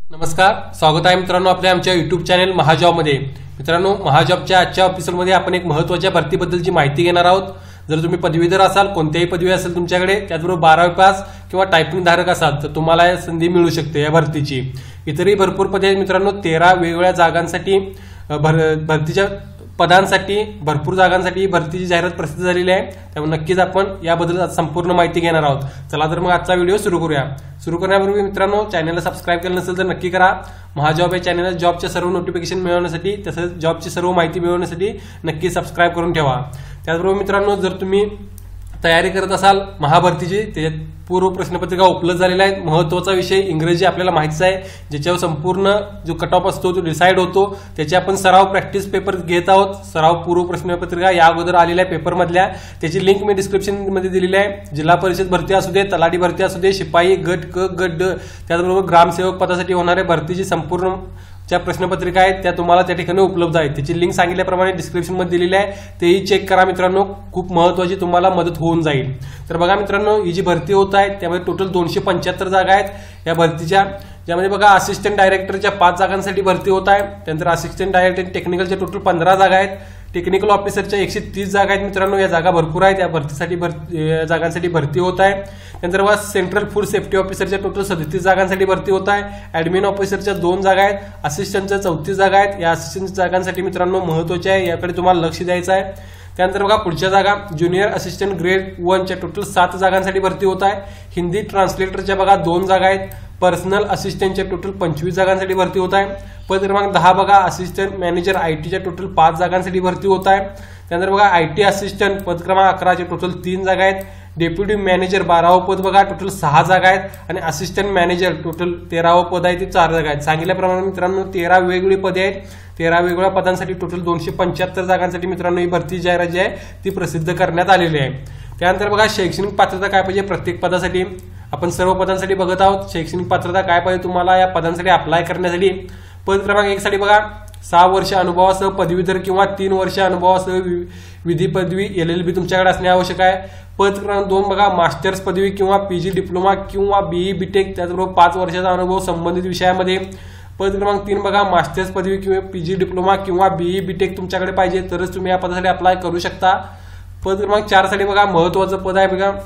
नमस्कार, स्वागत आहे मित्रांनो आपल्या आमच्या YouTube चॅनल महाजॉबमध्ये। मित्रांनो, महाजॉबच्या आजच्या एपिसोडमध्ये आपण एक महत्त्वाच्या भरतीबद्दलची माहिती घेणार आहोत। जर तुम्ही पदवीधर असाल, कोणत्याही पदवी असेल तुमच्याकडे, त्याचबरोबर 12वी पास किंवा टायपिंग धारक असाल तर तुम्हाला संधी मिळू शकते या भरतीची। इतरही भरपूर पदे आहेत मित्रांनो, 13 वेगवेगळ्या जागांसाठी भरतीच्या पदांसाठी भरपूर जागांसाठी भरतीची जाहिरात प्रसिद्ध झालेली आहे। त्यामुळे नक्कीच आपण याबद्दल संपूर्ण माहिती घेणार आहोत। चला तर मग आजचा व्हिडिओ सुरू करूया। सुरू करण्यापूर्वी मित्रांनो, चॅनलला सबस्क्राइब केलं नसेल तर नक्की करा। महाजॉब या चॅनलला जॉबच्या सर्व नोटिफिकेशन मिळवण्यासाठी तसंच जॉबची सर्व माहिती मिळवण्यासाठी नक्की सबस्क्राइब करून ठेवा। त्याचबरोबर मित्रांनो, जर तुम्ही तयारी करत असाल महाभरतीची, त्याच्यात पूर्व प्रश्नपत्रिका उपलब्ध झालेल्या आहेत। महत्त्वाचा विषय इंग्रजी आपल्याला माहितीच आहे, ज्याच्यावर संपूर्ण जो कट ऑफ असतो तो डिसाईड होतो। त्याची आपण सराव प्रॅक्टिस पेपर घेत आहोत। सराव पूर्व प्रश्नपत्रिका या अगोदर आलेल्या पेपर मधल्या, त्याची लिंक मी डिस्क्रिप्शन मध्ये दिलेली आहे। जिल्हा परिषद भरती असू दे, तलाठी भरती असू दे, शिपाई गट क गट ड, त्याचबरोबर ग्रामसेवक पदासाठी होणाऱ्या भरतीची संपूर्ण ज्या प्रश्नपत्रिका आहेत त्या तुम्हाला त्या ठिकाणी उपलब्ध आहेत। त्याची लिंक सांगितल्याप्रमाणे डिस्क्रिप्शन मध्ये दिलेली आहे, तेही चेक करा मित्रांनो, खूप महत्त्वाची तुम्हाला मदत होऊन जाईल। तर बघा मित्रांनो, ही जी भरती होत आहे त्यामध्ये टोटल 275 जागा आहेत या भरतीच्या, ज्यामध्ये बघा असिस्टंट डायरेक्टरच्या 5 जागांसाठी भरती होत आहे। त्यानंतर असिस्टंट डायरेक्टर टेक्निकलच्या टोटल 15 जागा आहेत। टेक्निकल ऑफिसरच्या 130 जागा आहेत मित्रांनो, या जागा भरपूर आहेत। या जागांसाठी भरती होत आहे। त्यानंतर बघा सेंट्रल फूड सेफ्टी ऑफिसरच्या टोटल 37 जागांसाठी भरती होत आहे। ऍडमिन ऑफिसरच्या 2 जागा आहेत। असिस्टंटच्या 34 जागा आहेत। या असिस्टंट जागांसाठी मित्रांनो महत्त्वाचे आहे, याकडे तुम्हाला लक्ष द्यायचं आहे। त्यानंतर बघा पुढच्या जागा ज्युनियर असिस्टंट ग्रेड 1च्या टोटल 7 जागांसाठी भरती होत आहे। हिंदी ट्रान्सलेटरच्या बघा 2 जागा आहेत। पर्सनल असिस्टंटच्या टोटल 25 जागांसाठी भरती होत आहे। पद क्रमांक 10 बघा असिस्टंट मॅनेजर आयटीच्या टोटल 5 जागांसाठी भरती होत आहे। त्यानंतर बघा आयटी असिस्टंट पद क्रमांक 11चे टोटल 3 जागा आहेत। डेप्युटी मॅनेजर 12वं पद बघा टोटल 6 जागा आहेत आणि असिस्टंट मॅनेजर टोटल 13वं पद आहे, ते 4 जागा आहेत। सांगितल्याप्रमाणे मित्रांनो 13 वेगवेगळी पदे आहेत। 13 वेगवेगळ्या पदांसाठी टोटल 275 जागांसाठी मित्रांनो ही भरती जाहिरात जी आहे ती प्रसिद्ध करण्यात आलेली आहे। त्यानंतर बघा शैक्षणिक पात्रता काय पाहिजे प्रत्येक पदासाठी, आपण सर्व पदांसाठी बघत आहोत। शैक्षणिक पात्रता काय पाहिजे तुम्हाला या पदांसाठी अप्लाय करण्यासाठी। पद क्रमांक 1 साठी बघा 6 वर्ष अनुभवासह पदवीधर किंवा 3 वर्ष अनुभवासह विधी पदवी LLB तुमच्याकडे असणे आवश्यक आहे। पद क्रमांक 2 बघा मास्टर्स पदवी किंवा PG डिप्लोमा किंवा BE BTech, त्याचबरोबर 5 वर्षाचा अनुभव संबंधित विषयामध्ये। पद क्रमांक 3 बघा मास्टर्स पदवी किंवा PG डिप्लोमा किंवा BE BTech तुमच्याकडे पाहिजे, तरच तुम्ही या पदासाठी अप्लाय करू शकता। पद क्रमांक 4 साठी बघा महत्त्वाचं पद आहे बघा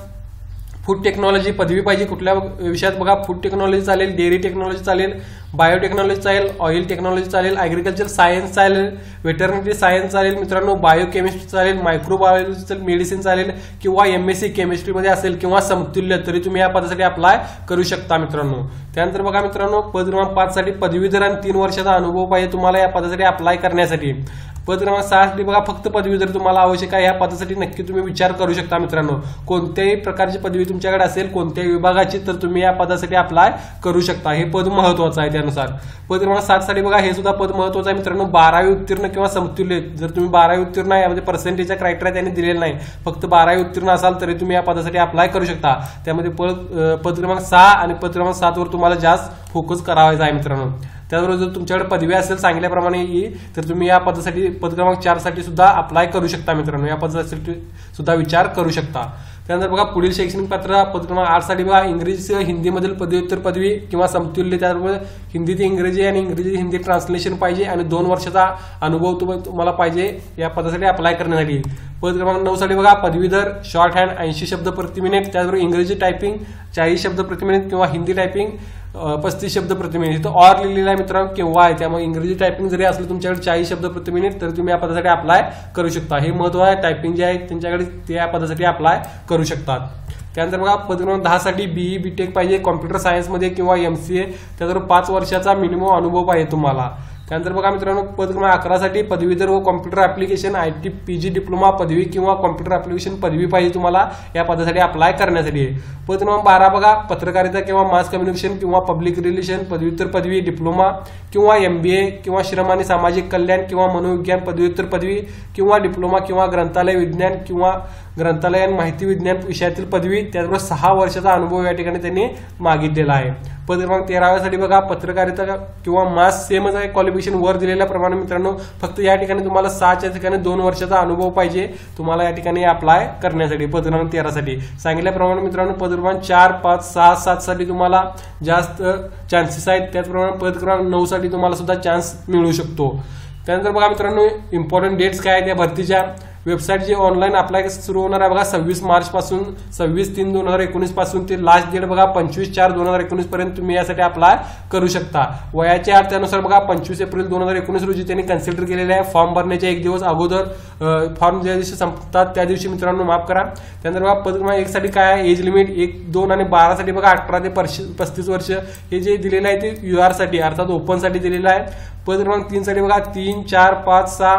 फूड टेक्नॉलॉजी पदवी पाहिजे। कुठल्या विषयात बघा फूड टेक्नॉलॉजी चालेल, डेअरी टेक्नॉलॉजी चालेल, बायोटेक्नॉलॉजी चालेल, ऑइल टेक्नॉलॉजी चालेल, ॲग्रिकल्चर सायन्स चालेल, वेटरनरी सायन्स चालेल मित्रांनो, बायोकेमिस्ट्री चालेल, मायक्रोबायोलॉजी चालेल, मेडिसिन चालेल किंवा MSc केमिस्ट्रीमध्ये असेल किंवा समतुल्य, तरी तुम्ही या पदासाठी अप्लाय करू शकता मित्रांनो। त्यानंतर बघा मित्रांनो पद क्रमांक 5 साठी पदवीधर आणि 3 वर्षाचा अनुभव पाहिजे तुम्हाला या पदासाठी अप्लाय करण्यासाठी। पद क्रमांक 6 साठी बघा फक्त पदवीधर तुम्हाला आवश्यक आहे। या पदासाठी नक्की तुम्ही विचार करू शकता मित्रांनो, कोणत्याही प्रकारची पदवी तुमच्याकडे असेल कोणत्याही विभागाची, तर तुम्ही या पदासाठी अप्लाय करू शकता। हे पद महत्त्वाचं आहे त्यानुसार। पद क्रमांक 7 साठी बघा हे सुद्धा पद महत्त्वाचं आहे मित्रांनो, 12वी उत्तीर्ण किंवा समतुल्य। जर तुम्ही 12वी उत्तीर्ण आहे, यामध्ये पर्सेंटेजचा क्रायटेरिया त्यांनी दिलेला नाही, फक्त 12वी उत्तीर्ण असाल तरी तुम्ही या पदासाठी अप्लाय करू शकता। त्यामध्ये पद क्रमांक 6 आणि पद क्रमांक 7 वर तुम्हाला जास्त फोकस करावायचा आहे मित्रांनो। त्याचबरोबर जर तुमच्याकडे पदवी असेल सांगितल्याप्रमाणे तर तुम्ही या पदासाठी पद क्रमांक 4 साठी सुद्धा अप्लाय करू शकता मित्रांनो, या पदासाठी सुद्धा विचार करू शकता। त्यानंतर बघा पुढील शैक्षणिक पात्रता पद क्रमांक 8 साठी बघा इंग्रजीसह हिंदीमधील पदव्युत्तर पदवी किंवा समतुल्य, त्याचबरोबर हिंदी ते इंग्रजी आणि इंग्रजी हिंदी ट्रान्सलेशन पाहिजे आणि 2 वर्षाचा अनुभव तुम्हाला पाहिजे या पदासाठी अप्लाय करण्यासाठी। पद क्रमांक 9 साठी बघा पदवीधर शॉर्ट हँड 80 शब्द प्रति मिनिट, त्याचबरोबर इंग्रजी टायपिंग 40 शब्द प्रति मिनिट किंवा हिंदी टायपिंग 35 शब्द प्रति मिनिट। इथं ऑर लिहिलेला आहे मित्रांनो किंवा आहे, त्यामुळे इंग्रजी टायपिंग जरी असलं तुमच्याकडे 40 शब्द प्रति मिनिट तर तुम्ही या पदासाठी अप्लाय करू शकता। हे महत्त्व आहे, टायपिंग जे आहे त्यांच्याकडे ते या पदासाठी अप्लाय करू शकतात। त्यानंतर बघा पद क्रमांक 10 साठी BE BTech पाहिजे कॉम्प्युटर सायन्समध्ये किंवा MCA, त्याचबरोबर 5 वर्षाचा मिनिमम अनुभव पाहिजे तुम्हाला। त्यानंतर बघा मित्रांनो पद क्रमांक 11 साठी पदवीधर व computer application IT PG diploma पदवी किंवा कॉम्प्युटर ऍप्लिकेशन पदवी पाहिजे तुम्हाला या पदासाठी अप्लाय करण्यासाठी। पद क्रमांक 12 बघा पत्रकारिता किंवा मास कम्युनिकेशन किंवा पब्लिक रिलेशन पदव्युत्तर पदवी डिप्लोमा किंवा MBA किंवा श्रम आणि सामाजिक कल्याण किंवा मनोविज्ञान पदव्युत्तर पदवी किंवा डिप्लोमा किंवा ग्रंथालय विज्ञान किंवा ग्रंथालय आणि माहिती विज्ञान विषयातील पदवी, त्याचबरोबर 6 वर्षाचा अनुभव या ठिकाणी त्यांनी मागितलेला आहे. पद क्रमांक 13 साठी बघा पत्रकारिता किंवा मास सेमच आहे क्वालिफिकेशन वर दिलेल्याप्रमाणे मित्रांनो, फक्त या ठिकाणी तुम्हाला 6च्या ठिकाणी 2 वर्षाचा अनुभव पाहिजे तुम्हाला या ठिकाणी अप्लाय करण्यासाठी. पद क्रमांक 13 साठी सांगितल्याप्रमाणे मित्रांनो पद क्रमांक 4, 5, 6, 7 साठी तुम्हाला जास्त चान्सेस आहेत. त्याचप्रमाणे पद क्रमांक 9 साठी तुम्हाला सुद्धा चान्स मिळू शकतो. त्यानंतर बघा मित्रांनो इम्पॉर्टंट डेट्स काय आहेत या भरतीच्या. वेबसाईट जे ऑनलाईन अप्लाय सुरू होणार आहे बघा 26 मार्च पासून 26/3/2019 पासून ते लास्ट डेट बघा 25/4/2019 पर्यंत तुम्ही यासाठी अप्लाय करू शकता. वयाच्या अट त्यानुसार बघा 25 एप्रिल 2019 रोजी त्यांनी कन्सिडर केलेले आहे. फॉर्म भरण्याच्या 1 दिवस अगोदर फॉर्म ज्या दिवशी संपतात त्या दिवशी मित्रांनो माफ करा. त्यानंतर बघा पद क्रमांक 1 साठी काय आहे एज लिमिट 1, 2 आणि 12 साठी बघा 18 ते 35 वर्ष हे जे दिलेलं आहे ते UR साठी अर्थात ओपन साठी दिलेलं आहे. पद क्रमांक 3 साठी बघा 3, 4, 5, 6,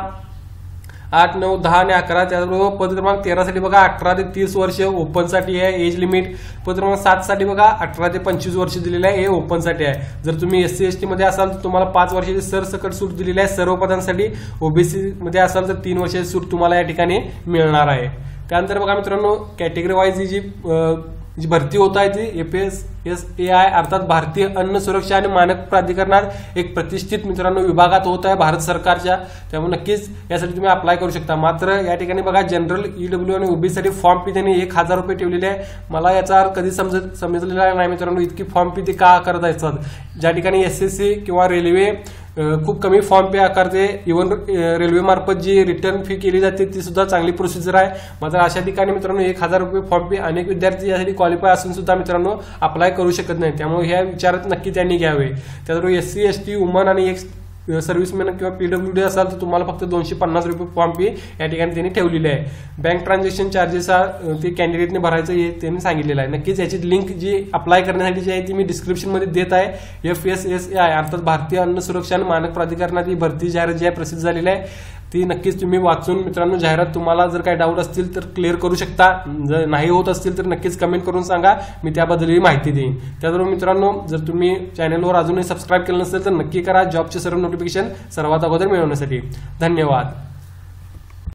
8, 9, 10 आणि 11. त्याचबरोबर पद क्रमांक 13 साठी बघा 18 ते 30 वर्ष ओपन साठी आहे एज लिमिट. पद क्रमांक 7 साठी बघा 18 ते 25 वर्ष दिलेलं आहे, हे ओपन साठी आहे. जर तुम्ही SC ST मध्ये असाल तर तुम्हाला 5 वर्षाची सरसकट सूट दिलेली आहे सर्व पदांसाठी. OBC मध्ये असाल तर 3 वर्षाची सूट तुम्हाला या ठिकाणी मिळणार आहे. त्यानंतर बघा मित्रांनो कॅटेगरी वाईज जी भरती होत आहे ती APSSAI अर्थात भारतीय अन्न सुरक्षा आणि मानक प्राधिकरणात एक प्रतिष्ठित मित्रांनो विभागात होत आहे भारत सरकारच्या. त्यामुळे नक्कीच यासाठी तुम्ही अप्लाय करू शकता. मात्र या ठिकाणी बघा जनरल EW आणि OBC साठी फॉर्म फी त्यांनी 1000 रुपये ठेवलेले आहे. मला याचा अर्थ कधी समजलेला नाही मित्रांनो इतकी फॉर्म फी ते का करत आहेत. ज्या ठिकाणी SSC किंवा रेल्वे खूप कमी फॉर्म पे आकारते, इव्हन रेल्वे मार्फत जी रिटर्न फी केली जाते ती सुद्धा चांगली प्रोसिजर आहे. मात्र अशा ठिकाणी मित्रांनो 1000 रुपये फॉर्म पे अनेक विद्यार्थी यासाठी क्वालिफाय असून सुद्धा मित्रांनो अप्लाय करू शकत नाही. त्यामुळे ह्या विचारात नक्की त्यांनी घ्यावे. त्याचबरोबर SC ST वुमन आणि एक्स सर्व्हिसमॅन किंवा PWD असाल तर तुम्हाला फक्त 250 रुपये फॉर्म फी या ठिकाणी त्यांनी ठेवलेली आहे. बँक ट्रान्झॅक्शन चार्जेस ते कॅन्डिडेटने भरायचं हे त्यांनी सांगितलेलं आहे. नक्कीच याची लिंक जी अप्लाय करण्यासाठी जी आहे ती मी डिस्क्रिप्शन मध्ये देत आहे. FSSAI अर्थात भारतीय अन्न सुरक्षा आणि मानक प्राधिकरणात ही भरती जाहिरात जी आहे प्रसिद्ध झालेली आहे ती नक्कीच तुम्ही वाचून मित्रांनो जाहिरात तुम्हाला जर काही डाऊट असतील तर क्लिअर करू शकता. जर नाही होत असतील तर नक्कीच कमेंट करून सांगा, मी त्याबद्दलही माहिती देईन. त्याचबरोबर मित्रांनो जर तुम्ही चॅनलवर अजूनही सबस्क्राईब केलं नसेल तर नक्की करा जॉबचे सर्व नोटिफिकेशन सर्वात अगोदर मिळवण्यासाठी. धन्यवाद.